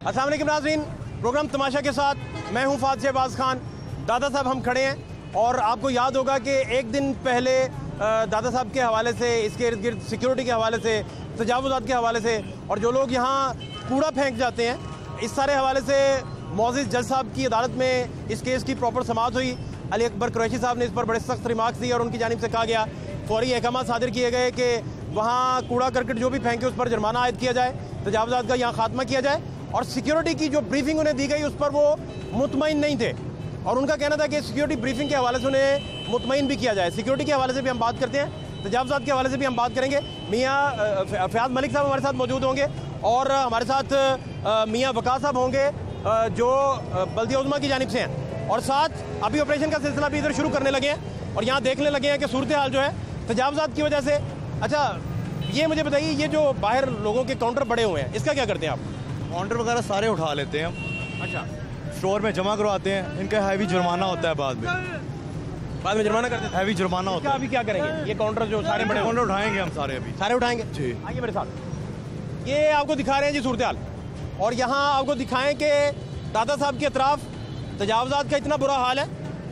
अस्सलाम वालेकुम नाज़रीन, प्रोग्राम तमाशा के साथ मैं हूं फ़ाद शहबाज खान। दादा साहब हम खड़े हैं और आपको याद होगा कि एक दिन पहले दादा साहब के हवाले से, इसके इर्द गिर्द सिक्योरिटी के हवाले से, तजावुज़ात के हवाले से और जो लोग यहाँ कूड़ा फेंक जाते हैं, इस सारे हवाले से मौज़िज़ जज साहब की अदालत में इस केस की प्रॉपर समाअत हुई। अली अकबर कुरैशी साहब ने इस पर बड़े सख्त रिमार्क्स दिए और उनकी जानिब से कहा गया, फौरी अहकाम सादिर किए गए कि वहाँ कूड़ा करकट जो भी फेंके उस पर जुर्माना आयद किया जाए, तजावुज़ात का यहाँ खात्मा किया जाए। और सिक्योरिटी की जो ब्रीफिंग उन्हें दी गई उस पर वो मुतमईन नहीं थे और उनका कहना था कि सिक्योरिटी ब्रीफिंग के हवाले से उन्हें मुतमईन भी किया जाए। सिक्योरिटी के हवाले से भी हम बात करते हैं, तजावुज़ात के हवाले से भी हम बात करेंगे। मियाँ फहद मलिक साहब हमारे साथ मौजूद होंगे और हमारे साथ मियाँ वक़ास साहब होंगे जो बल्दिया उज़्मा की जानिब से हैं और साथ अभी ऑपरेशन का सिलसिला भी इधर शुरू करने लगे हैं और यहाँ देखने लगे हैं कि सूरत हाल जो है तजावुज़ात की वजह से। अच्छा, ये मुझे बताइए, ये जो बाहर लोगों के काउंटर बड़े हुए हैं, इसका क्या करते हैं आप? काउंटर वगैरह सारे उठा लेते हैं हम। अच्छा, स्टोर में जमा करवाते हैं, इनका हैवी जुर्माना होता है बाद में जुर्माना करते हैं। हैवी जुर्माना होता है। अभी क्या करेंगे? ये काउंटर जो सारे बड़े काउंटर उठाएंगे हम सारे उठाएंगे जी। आइए मेरे साथ, ये आपको दिखा रहे हैं जी सूरत हाल और यहाँ आपको दिखाएं कि दादा साहब के अतराफ तजावुज़ात का इतना बुरा हाल है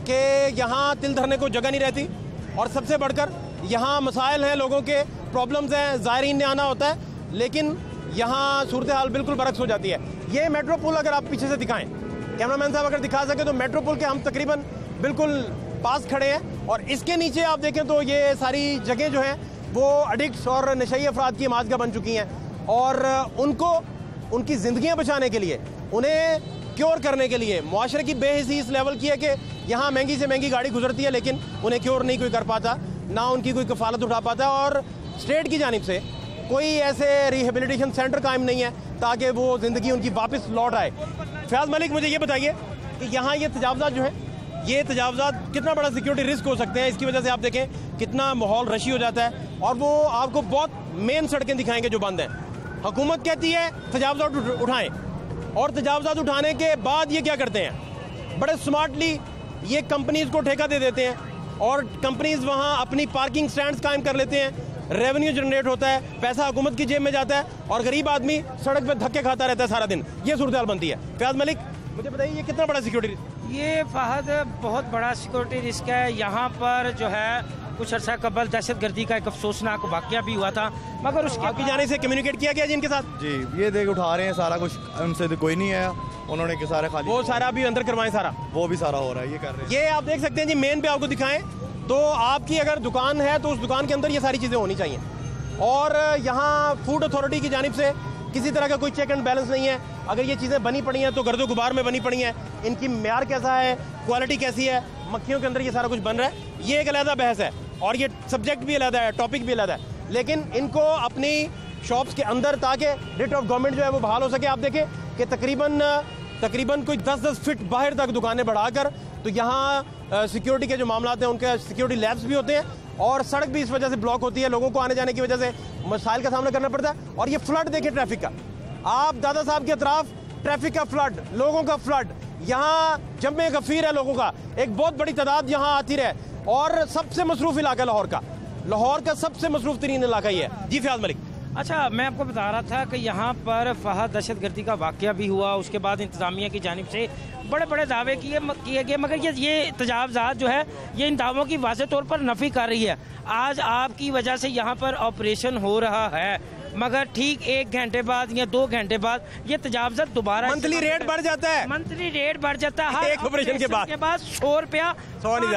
कि यहाँ तिल धरने को जगह नहीं रहती और सबसे बढ़कर यहाँ मसाइल हैं, लोगों के प्रॉब्लम्स हैं, ज़ायरीन ने आना होता है, लेकिन यहाँ सूरत हाल बिल्कुल बरक्स हो जाती है। ये मेट्रो पुल अगर आप पीछे से दिखाएं, कैमरामैन साहब अगर दिखा सके तो मेट्रो पुल के हम तकरीबन बिल्कुल पास खड़े हैं और इसके नीचे आप देखें तो ये सारी जगह जो हैं वो एडिक्ट्स और नशई अफराद की इमारत बन चुकी हैं और उनको उनकी ज़िंदगियाँ बचाने के लिए, उन्हें क्योर करने के लिए मुआशरे की बेहिसी इस लेवल की है कि यहाँ महंगी से महंगी गाड़ी गुजरती है लेकिन उन्हें क्योर नहीं कोई कर पाता, ना उनकी कोई कफालत उठा पाता और स्टेट की जानिब से कोई ऐसे रिहेबिलिटेशन सेंटर कायम नहीं है ताकि वो ज़िंदगी उनकी वापस लौट आए। फहद मलिक, मुझे ये बताइए कि यहाँ ये तजावुज़ात जो है, ये तजावुज़ात कितना बड़ा सिक्योरिटी रिस्क हो सकते हैं? इसकी वजह से आप देखें कितना माहौल रशी हो जाता है और वो आपको बहुत मेन सड़कें दिखाएंगे जो बंद हैं। हुकूमत कहती है तजावुज़ात उठाएँ और तजावुज़ात उठाने के बाद ये क्या करते हैं, बड़े स्मार्टली ये कंपनीज़ को ठेका दे देते हैं और कंपनीज़ वहाँ अपनी पार्किंग स्टैंड्स कायम कर लेते हैं, रेवेन्यू जनरेट होता है, पैसा हुकूमत की जेब में जाता है और गरीब आदमी सड़क पे धक्के खाता रहता है सारा दिन। ये सूरत हाल बनती है। फहद मलिक, मुझे बताइए ये कितना बड़ा सिक्योरिटी रिस्क? ये फहद बहुत बड़ा सिक्योरिटी रिस्क है। यहाँ पर जो है कुछ अर्सा कबल दहशतगर्दी का एक अफसोसनाक वाक़या भी हुआ था, मगर उसके आपकी जाने से कम्युनिकेट किया गया जी इनके साथ? जी, ये देख उठा रहे हैं सारा कुछ, उनसे तो कोई नहीं आया, उन्होंने के सारे खाली वो सारा अभी अंदर करवाएं, सारा वो भी सारा हो रहा है, ये कर रहे हैं। ये आप देख सकते हैं जी, मेन पे आपको दिखाएं तो आपकी अगर दुकान है तो उस दुकान के अंदर ये सारी चीज़ें होनी चाहिए और यहाँ फूड अथॉरिटी की जानिब से किसी तरह का कोई चेक एंड बैलेंस नहीं है। अगर ये चीज़ें बनी पड़ी हैं तो गर्दो गुबार में बनी पड़ी हैं, इनकी म्यार कैसा है, क्वालिटी कैसी है, मक्खियों के अंदर ये सारा कुछ बन रहा है, ये एक अलग बहस है और ये सब्जेक्ट भी अलग है, टॉपिक भी अलग है, लेकिन इनको अपनी शॉप्स के अंदर ताकि रिट ऑफ गवर्नमेंट जो है वो बहाल हो सके। आप देखें कि तकरीबन कोई 10-10 फीट बाहर तक दुकानें बढ़ाकर, तो यहाँ सिक्योरिटी के जो मामला हैं उनके सिक्योरिटी लैब्स भी होते हैं और सड़क भी इस वजह से ब्लॉक होती है, लोगों को आने जाने की वजह से मसाइल का सामना करना पड़ता है। और ये फ्लड देखिए ट्रैफिक का, आप दादा साहब के अतराफ ट्रैफिक का फ्लड, लोगों का फ्लड, यहाँ जम्मे गफीर है लोगों का, एक बहुत बड़ी तादाद यहाँ आती रहे और सबसे मसरूफ इलाका लाहौर का सबसे मसरूफ तरीन इलाका ही है। जी फहद मलिक। अच्छा, मैं आपको बता रहा था कि यहाँ पर फहद दहशतगर्दी का वाक़या भी हुआ, उसके बाद इंतज़ामिया की जानिब से बड़े बड़े दावे किए गए, मगर ये तजावुज़ात जो है ये इन दावों की वाज़ेह तौर पर नफ़ी कर रही है। आज आपकी वजह से यहाँ पर ऑपरेशन हो रहा है, मगर ठीक 1 घंटे बाद या 2 घंटे बाद ये तजावुज़ात दोबारा मंथली रेट बढ़ जाता है, मंथली रेट बढ़ जाता है एक ऑपरेशन के बाद 100 रुपया, 100 नहीं,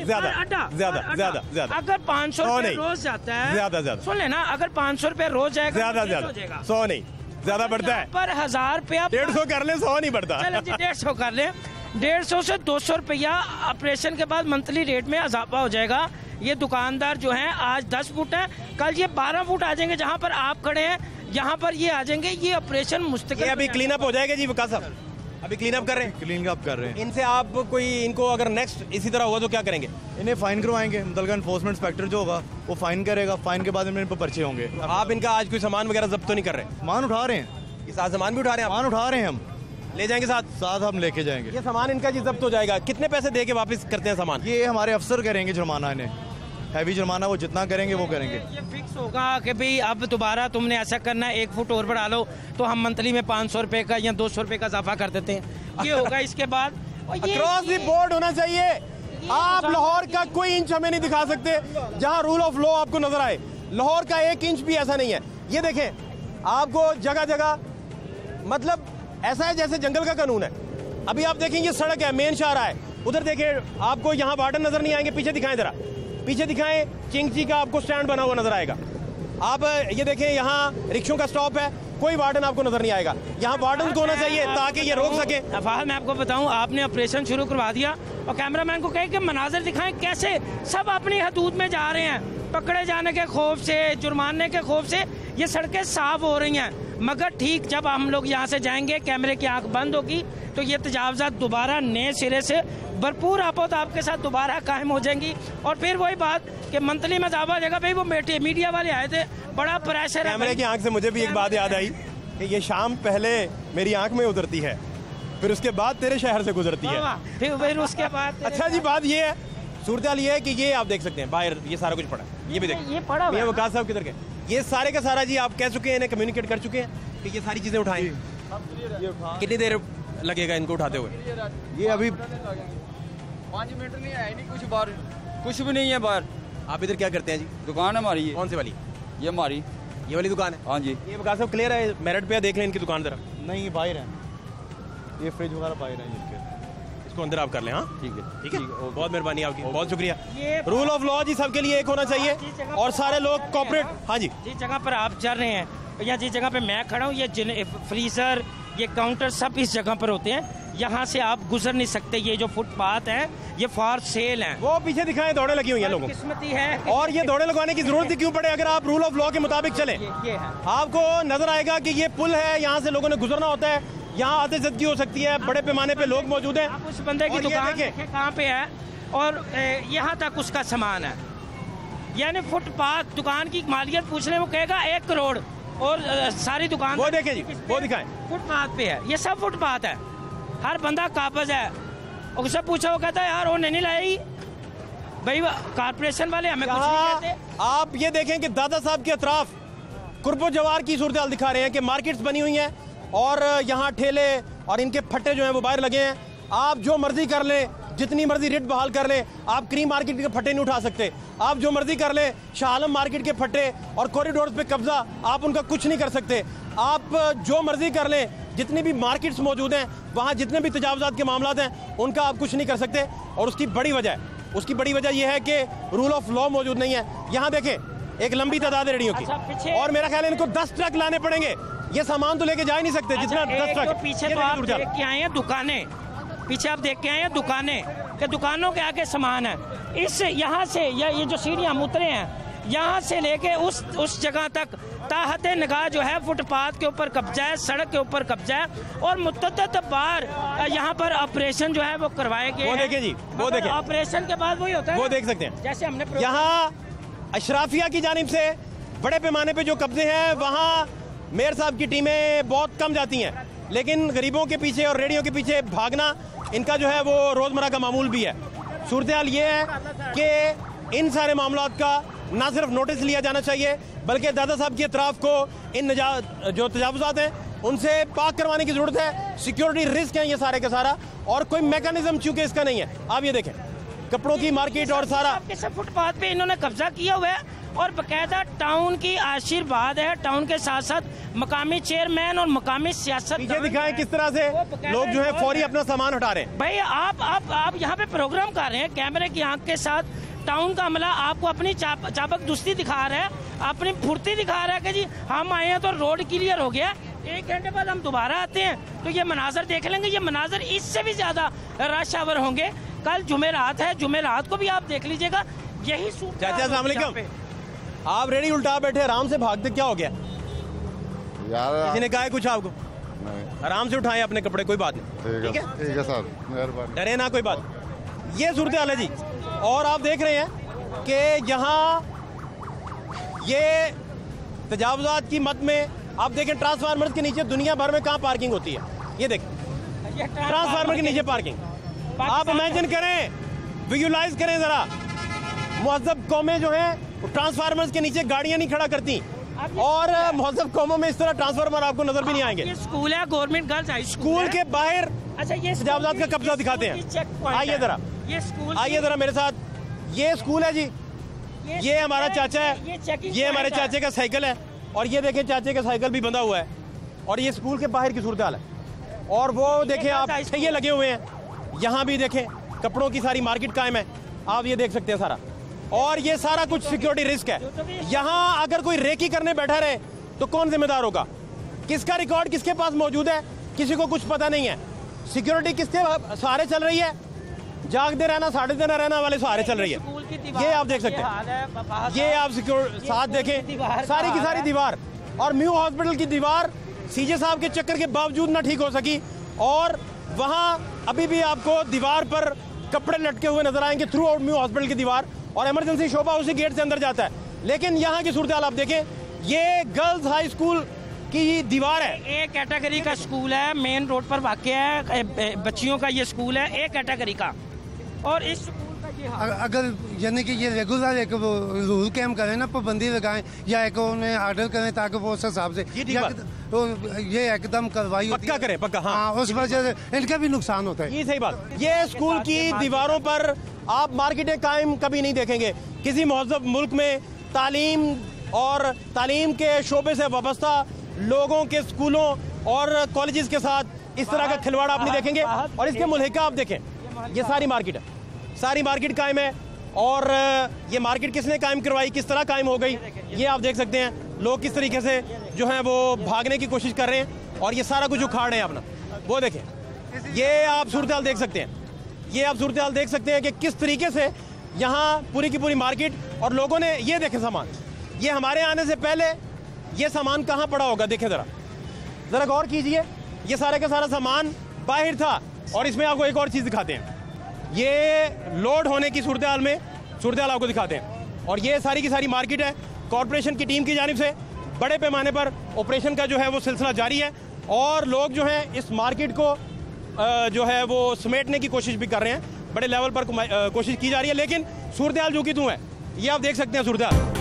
ज्यादा अगर 500 रुपये रोज जाता है, ज्यादा सुन लेना, अगर 500 रुपया रोज जाएगा ज्यादा 100 नहीं, ज्यादा बढ़ता है पर 1000 रुपया 150 कर ले, 100 नहीं बढ़ता। चलो जी 150 कर ले, 150 से 200 रुपया ऑपरेशन के बाद मंथली रेट में इजाफा हो जाएगा। ये दुकानदार जो हैं आज 10 फुट है, कल ये 12 फुट आ जाएंगे, जहाँ पर आप खड़े हैं यहाँ पर ये आ जाएंगे। ये ऑपरेशन मुस्तकिल अभी क्लीन अप हो जाएगा जी। वकास साहब अभी क्लीन अप कर रहे हैं, इनसे आप कोई इनको अगर नेक्स्ट इसी तरह हुआ तो क्या करेंगे? इन्हें फाइन करवाएंगे, मुतलका एनफोर्समेंट इंस्पेक्टर जो होगा वो फाइन करेगा, फाइन के बाद इन पर पर्चे होंगे। आप इनका आज कोई सामान वगैरह जब्त तो नहीं कर रहे? सामान उठा रहे हैं, इस सामान भी उठा रहे हैं? सामान उठा रहे हैं, हम ले जाएंगे साथ हम लेके जाएंगे। ये सामान इनका जी जब्त हो जाएगा। कितने पैसे दे के वापस करते हैं सामान? ये हमारे अफसर करेंगे जुर्माना इन्हें। हैवी जुर्माना वो जितना करेंगे वो करेंगे। ये फिक्स होगा कि भाई अब दोबारा तुमने ऐसा करना है, 1 फुट और बढ़ा लो तो हम मंथली में 500 रुपये का या 200 रुपये का इजाफा कर देते हैं। ये होगा इसके बाद अक्रॉस द बोर्ड होना चाहिए। आप लाहौर का कोई इंच हमें नहीं दिखा सकते जहां रूल ऑफ लॉ आपको नजर आए। लाहौर का 1 इंच भी ऐसा नहीं है। ये देखें आपको जगह जगह मतलब ऐसा है जैसे जंगल का कानून है। अभी आप देखेंगे सड़क है, मेन शाहरा है, उधर देखें आपको यहाँ वार्डन नजर नहीं आएंगे। पीछे दिखाएं जरा, पीछे दिखाएं, चिंगची का आपको स्टैंड बना हुआ नजर आएगा। आप ये देखें यहाँ रिक्शों का स्टॉप है, कोई वार्डन आपको नजर नहीं आएगा। यहाँ वार्डन को होना चाहिए ताकि ये रोक सके। फहद मैं आपको बताऊं, आपने ऑपरेशन शुरू करवा दिया और कैमरामैन को कहे कि मनाजर दिखाएं कैसे सब अपनी हदूद में जा रहे हैं। पकड़े जाने के खौफ से, जुर्माने के खौफ से ये सड़कें साफ हो रही हैं। मगर ठीक जब हम लोग यहाँ से जाएंगे, कैमरे की आंख बंद होगी तो ये तजावजात दोबारा नए सिरे से भरपूर आपद आपके साथ दोबारा कायम हो जाएंगी। और फिर वही बात कि मंथली में दावा देगा भाई वो मीडिया वाले आए थे, बड़ा प्रेशर है। कैमरे की आंख से मुझे भी एक बात याद आई कि ये शाम पहले मेरी आंख में उतरती है, फिर उसके बाद तेरे शहर से गुजरती है, फिर उसके बाद। अच्छा जी, बात ये है, सूरत ये है कि ये आप देख सकते हैं बाहर ये सारा कुछ पड़ा है। ये भी देखें, ये पड़ा है वकास साहब किधर गए? ये सारे का सारा जी आप कह चुके हैं, इन्हें कम्युनिकेट कर चुके हैं कि ये सारी चीजें उठाएं। कितनी देर लगेगा इनको उठाते हुए? ये अभी 5 मिनट नहीं है, नहीं कुछ बाहर, कुछ भी नहीं है बाहर। आप इधर क्या करते हैं जी? दुकान हमारी है। कौन सी वाली? ये हमारी, ये वाली दुकान है। हाँ जी। ये वकास साहब क्लियर है, मेरिट पे देख लें इनकी दुकान जरा। नहीं बाहर है, ये फ्रिज वगैरह बाहर है इसके। इसको अंदर आप कर लें। हाँ ठीक है, ठीक है, बहुत मेहरबानी आपकी, बहुत शुक्रिया। रूल ऑफ लॉ जी सबके लिए एक होना चाहिए और सारे लोग कॉपरेट। हाँ जी, जिस जगह पर आप चल रहे हैं या जिस जगह पे मैं खड़ा हूँ, ये फ्रीजर, ये काउंटर सब इस जगह पर होते हैं। यहाँ से आप गुजर नहीं सकते। ये जो फुटपाथ है ये फॉर सेल है। वो पीछे दिखाएं, दौड़े लगी हुई हैं लोगों किस्मती है। और ये दौड़े लगवाने की जरूरत ही क्यों पड़े अगर आप रूल ऑफ लॉ के मुताबिक चले। ये है, आपको नजर आएगा कि ये पुल है, यहाँ से लोगों ने गुजरना होता है, यहाँ आते जदगी हो सकती है, बड़े पैमाने पे लोग मौजूद हैं। आप उस बंदे की दुकान देखें कहाँ पे है और यहाँ तक उसका सामान है। यानी फुटपाथ दुकान की मालियत पूछने वो कहेगा 1 करोड़ और सारी दुकान। वो देखें जी, वो दिखाएं, फुटपाथ पे है, ये सब फुटपाथ है, हर बंदा काबज है। और उससे पूछा वो कहता है यार वो नहीं लाई भाई, कारपोरेशन वाले हमें कुछ नहीं कहते। आप ये देखें कि दादा साहब के अतराफ कुर्बो जवार की सूरत हाल दिखा रहे हैं कि मार्केट्स बनी हुई हैं और यहाँ ठेले और इनके फट्टे जो हैं वो बाहर लगे हैं। आप जो मर्जी कर लें, जितनी मर्जी रेट बहाल कर लें, आप क्रीम मार्केट के फट्टे नहीं उठा सकते। आप जो मर्जी कर लें, शाह आलम मार्केट के फट्टे और कॉरिडोर पे कब्जा, आप उनका कुछ नहीं कर सकते। आप जो मर्जी कर लें, जितनी भी मार्केट्स मौजूद हैं, वहाँ जितने भी तजावजात के मामला हैं, उनका आप कुछ नहीं कर सकते। और उसकी बड़ी वजह यह है कि रूल ऑफ लॉ मौजूद नहीं है। यहाँ देखें एक लंबी तादाद रेडियो की, और मेरा ख्याल है इनको 10 ट्रक लाने पड़ेंगे। ये सामान तो लेके जा ही नहीं सकते जितना 10 ट्रक। पीछे तो आप देख के आए हैं दुकानें, पीछे आप देख के आए हैं दुकानें, कि दुकानों के आगे सामान है। इस यहाँ से ये जो सीढ़ियाँ हम उतरे हैं, यहाँ से लेके उस जगह तक ताहते निगाह जो है फुटपाथ के ऊपर कब्जा है, सड़क के ऊपर कब्जा है। और मुद्दत बार यहाँ पर ऑपरेशन जो है वो करवाए गए। वो देखें जी, वो देखें, ऑपरेशन के बाद वही होता है, वो देख सकते हैं। जैसे हमने यहाँ अशराफिया की जानिब से बड़े पैमाने पे जो कब्जे हैं, वहाँ मेयर साहब की टीमें बहुत कम जाती हैं, लेकिन गरीबों के पीछे और रेडियो के पीछे भागना इनका जो है वो रोजमर्रा का मामूल भी है। सूरत हाल ये है कि इन सारे मामलों का ना सिर्फ नोटिस लिया जाना चाहिए, बल्कि दादा साहब की अतराफ को इन जो तजावुजात हैं उनसे पाक करवाने की जरूरत है। सिक्योरिटी रिस्क है ये सारे का सारा, और कोई मैकेनिज्म चूंकि इसका नहीं है। आप ये देखें कपड़ों की मार्केट और सारा फुटपाथ पे इन्होंने कब्जा किया हुआ है, और बकायदा टाउन की आशीर्वाद है। टाउन के साथ साथ मकामी चेयरमैन और मकामी सियासत पीछे दिखाएं किस तरह से लोग जो है फौरी अपना सामान हटा रहे हैं। भाई आप यहाँ पे प्रोग्राम कर रहे हैं, कैमरे की आंख के साथ टाउन का अमला आपको अपनी चाबक दुस्ती दिखा रहा है, अपनी फुर्ती दिखा रहा है कि जी हम आए हैं तो रोड क्लियर हो गया। 1 घंटे बाद हम दोबारा आते हैं तो ये मनाजर देख लेंगे। ये मनाजर इससे भी ज्यादा रश आवर होंगे। कल जुमेरात है, जुमेरात को भी आप देख लीजिएगा। यही चाचा अस्सलाम वालेकुम, आप रेडी उल्टा बैठे आराम से भागते, क्या हो गया यार? किसी ने कहा है कुछ आपको? आराम से उठाएं अपने कपड़े, कोई बात नहीं। ठीक है सर, मेहरबानी। डरे ना, कोई बात। ये सूरत हाल है जी। और आप देख रहे हैं कि यहाँ ये तजावुजात की मद में आप देखें ट्रांसफार्मर के नीचे दुनिया भर में कहाँ पार्किंग होती है। ये देखें ट्रांसफार्मर के नीचे पार्किंग। आप इमेजिन करें, विजुलाइज करें जरा महज़ब कौमें जो हैं ट्रांसफार्मर्स के नीचे गाड़ियां नहीं खड़ा करती, और महज़ब कौमों में इस तरह ट्रांसफार्मर आपको नजर भी नहीं आएंगे। ये स्कूल है, गवर्नमेंट गर्ल्स हाई स्कूल के बाहर अच्छा ये तजावुज़ात का कब्जा दिखाते हैं। आइए जरा, ये स्कूल, आइए जरा मेरे साथ। ये स्कूल है जी, ये हमारा चाचा है, ये हमारे चाचे का साइकिल है, और ये देखें चाचे का साइकिल भी बंधा हुआ है, और ये स्कूल के बाहर की सूरत हाल है। और वो देखें आप, ये लगे हुए हैं, यहाँ भी देखें कपड़ों की सारी मार्केट कायम है, आप ये देख सकते हैं सारा, और ये सारा कुछ सिक्योरिटी रिस्क है। यहाँ अगर कोई रेकी करने बैठा रहे तो कौन जिम्मेदार होगा? किसका रिकॉर्ड किसके पास मौजूद है, किसी को कुछ पता नहीं है। सिक्योरिटी किसके सहारे चल रही है? जागते रहना, साढ़े दिन रहना वाले सहारे चल रही है। ये आप देख सकते हैं, ये आप साथ देखें, सारी की सारी दीवार, और म्यू हॉस्पिटल की दीवार सीजे साहब के चक्कर के बावजूद ना ठीक हो सकी, और वहाँ अभी भी आपको दीवार पर कपड़े लटके हुए नजर आएंगे थ्रू आउट म्यू हॉस्पिटल की दीवार, और इमरजेंसी शोबा उसी गेट से अंदर जाता है। लेकिन यहाँ की सूरत हाल आप देखें, ये गर्ल्स हाई स्कूल की दीवार है। एक कैटेगरी का स्कूल है, मेन रोड पर वाक़ है, बच्चियों का ये स्कूल है एक कैटेगरी का, और इस स्कूल का ये हाल। अगर यानी कि ये रेगुलर एक रूल कैम करें ना, पाबंदी लगाएं, या एक उन्हें आर्डर करें ताकि वो उस हिसाब से ये एकदम कार्रवाई पक्का करें, पक्का। हाँ, उस वजह से इनका भी नुकसान होता है। ये सही बात। ये स्कूल की दीवारों पर आप मार्केटें कायम कभी नहीं देखेंगे। किसी महज़ब मुल्क में तालीम और तालीम के शोबे से वाबस्ता लोगों के स्कूलों और कॉलेजेस के साथ इस तरह का खिलवाड़ आप नहीं देखेंगे। और इसके मुल्हिका आप देखें, ये सारी मार्केट है, सारी मार्केट कायम है, और ये मार्केट किसने कायम करवाई, किस तरह कायम हो गई, ये आप देख सकते हैं। लोग किस तरीके से जो है वो भागने की कोशिश कर रहे हैं, और ये सारा कुछ उखाड़ रहे हैं अपना। वो देखें, ये आप सूरत हाल देख सकते हैं, ये आप सूरत हाल देख सकते हैं कि किस तरीके से यहाँ पूरी की पूरी मार्केट, और लोगों ने ये देखे सामान, ये हमारे आने से पहले ये सामान कहाँ पड़ा होगा, देखें ज़रा गौर कीजिए। ये सारे का सारा सामान बाहर था, और इसमें आपको एक और चीज़ दिखाते हैं, ये लोड होने की सूरत हाल में सूरत हाल आपको दिखाते हैं। और ये सारी की सारी मार्केट है, कॉरपोरेशन की टीम की जानिब से बड़े पैमाने पर ऑपरेशन का जो है वो सिलसिला जारी है, और लोग जो हैं इस मार्केट को जो है वो समेटने की कोशिश भी कर रहे हैं, बड़े लेवल पर कोशिश की जा रही है। लेकिन सूरत हाल जो कि तू है, ये आप देख सकते हैं सूरत हाल।